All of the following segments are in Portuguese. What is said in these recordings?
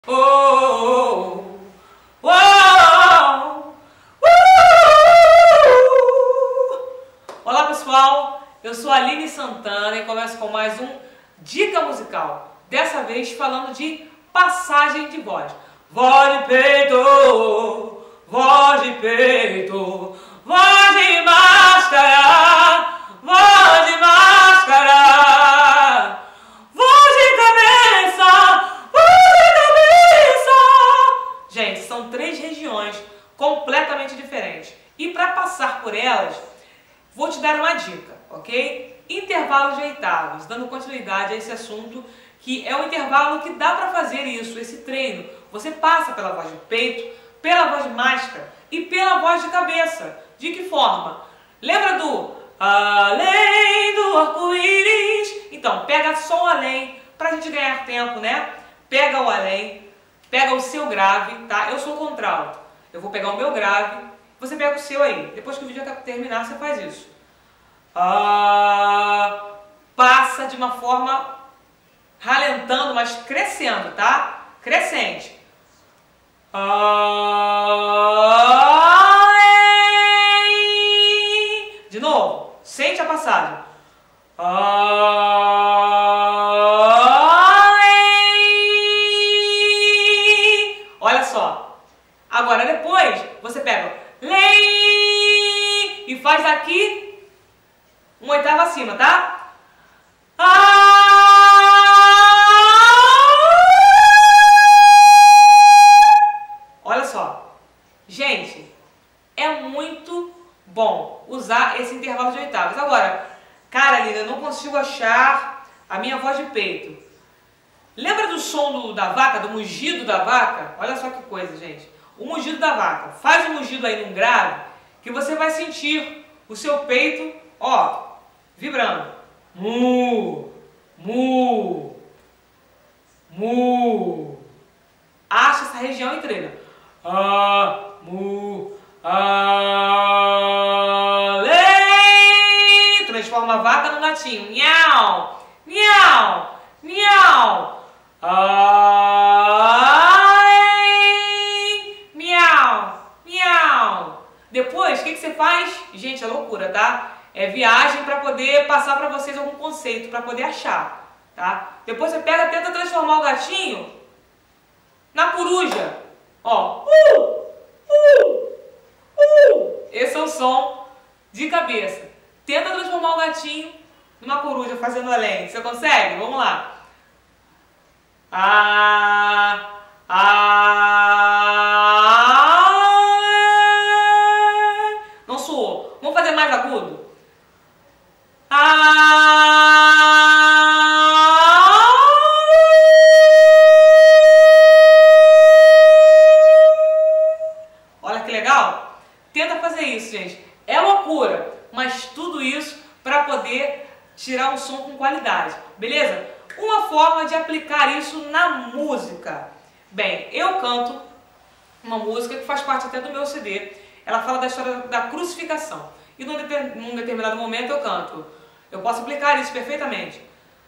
Oh, oh, oh, Olá pessoal, eu sou a Aline Santana e começo com mais um Dica Musical. Dessa vez falando de passagem de voz. Voz de peito, voz de peito, voz de máscara, voz de máscara, voz de cabeça, voz de cabeça. Gente, são três regiões completamente diferentes. E para passar por elas, vou te dar uma dica, ok? Intervalos de oitavas, dando continuidade a esse assunto, que é um intervalo que dá para fazer isso, esse treino. Você passa pela voz de peito, pela voz de máscara e pela voz de cabeça. De que forma? Lembra do além do arco-íris? Então, pega só o além, pra gente ganhar tempo, né? Pega o além, pega o seu grave, tá? Eu sou contralto. Eu vou pegar o meu grave, você pega o seu aí. Depois que o vídeo terminar, você faz isso. Passa de uma forma ralentando, mas crescendo, tá? Crescente. De novo, sente a passagem. Olha só. Agora depois você pega e faz aqui uma oitava acima, tá? Olha só. Gente, é muito bom usar esse intervalo de oitavas. Agora, cara, Aline, eu não consigo achar a minha voz de peito. Lembra do som da vaca, do mugido da vaca? Olha só que coisa, gente. O mugido da vaca. Faz o mugido aí num grave que você vai sentir o seu peito, ó, vibrando. Mu, mu, mu. Acha essa região e treina. Mu, além. Transforma a vaca num gatinho. Miau, miau, miau. Miau, miau. Depois, o que você faz? Gente, é loucura, tá? É viagem para poder passar para vocês algum conceito, para poder achar, tá? Depois você pega, tenta transformar o gatinho na coruja. Ó, esse é o som de cabeça. Tenta transformar o gatinho numa coruja fazendo além. Você consegue? Vamos lá. Não soou. Vamos fazer mais agudo? Olha que legal. Tenta fazer isso, gente. É loucura, mas tudo isso para poder tirar um som com qualidade, beleza? Uma forma de aplicar isso na música. Bem, eu canto uma música que faz parte até do meu CD. Ela fala da história da crucificação. E num determinado momento eu canto. Eu posso aplicar isso perfeitamente.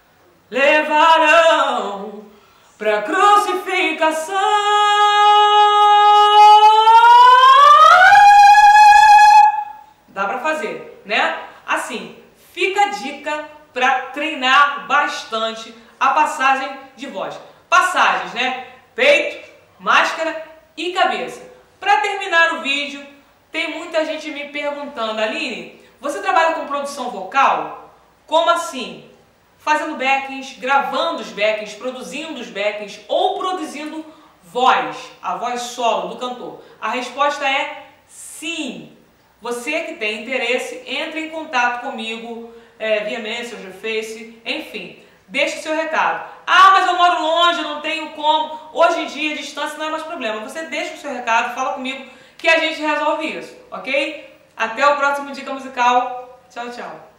Levarão pra crucificação. Dá pra fazer, né? Assim, fica a dica para treinar bastante a passagem de voz. Passagens, né? Peito, máscara e cabeça. Para terminar o vídeo, tem muita gente me perguntando, Aline, você trabalha com produção vocal? Como assim? Fazendo backings, gravando os backings, produzindo os backings ou produzindo voz, a voz solo do cantor? A resposta é sim. Você que tem interesse, entre em contato comigo via Messenger, Face, enfim. Deixe o seu recado. Mas eu moro longe, eu não tenho como. Hoje em dia, a distância não é mais problema. Você deixa o seu recado, fala comigo que a gente resolve isso, ok? Até o próximo Dica Musical. Tchau, tchau.